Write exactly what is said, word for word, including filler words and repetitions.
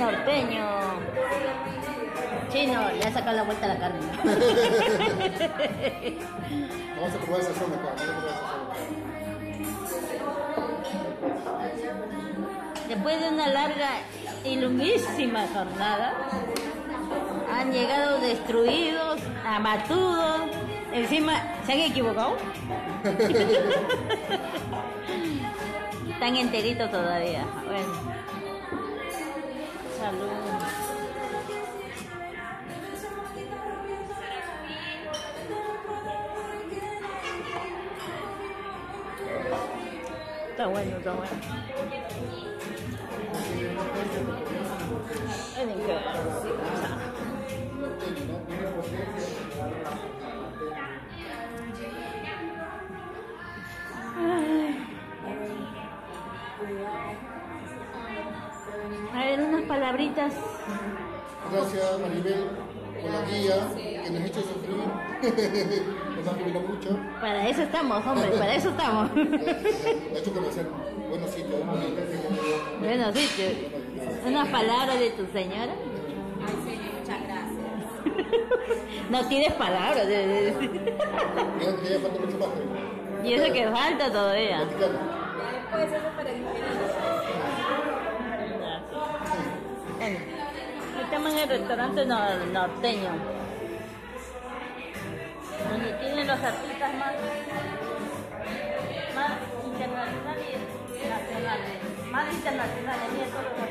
norteño. Chino, le ha sacado la vuelta a la carne. Vamos a probar esa zona acá. Vamos a probar esa zona. Después de una larga y lunguísima jornada, han llegado destruidos, abatudos. Encima, ¿se han equivocado? Están enteritos todavía. Bueno. Salud. Está bueno, está bueno. Es increíble. A ver, unas palabritas. Gracias, Maribel, por la guía que nos ha hecho sufrir. Nos ha admirado mucho. Para eso estamos, hombre, para eso estamos. Nos ha hecho conocer buenos sitios, bonitos. Buenos sitios. Unas palabras de tu señora. Ay, señor, muchas gracias. No tienes palabras. Ya, ya falta mucho más. Y eso que falta todavía. Platicando. Después eso para el Bueno, estamos en el restaurante nor- norteño, donde tienen los artistas más, más internacionales y nacionales. Más internacionales, mira todos los